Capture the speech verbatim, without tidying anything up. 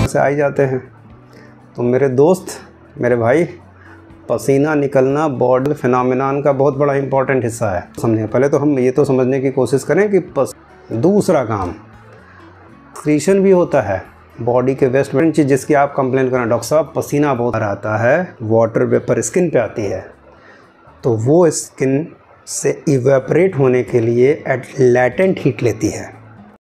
से आ ही जाते हैं। तो मेरे दोस्त, मेरे भाई, पसीना निकलना बॉडी फिनोमेनन का बहुत बड़ा इंपॉर्टेंट हिस्सा है। समझें, पहले तो हम ये तो समझने की कोशिश करें कि पस दूसरा काम एक्सक्रीशन भी होता है बॉडी के वेस्ट में चीज़ जिसकी आप कंप्लेन करें, डॉक्टर साहब पसीना बहुत आता है, वाटर वेपर स्किन पे आती है, तो वो स्किन से इवेपोरेट होने के लिए एट लैटेंट हीट लेती है।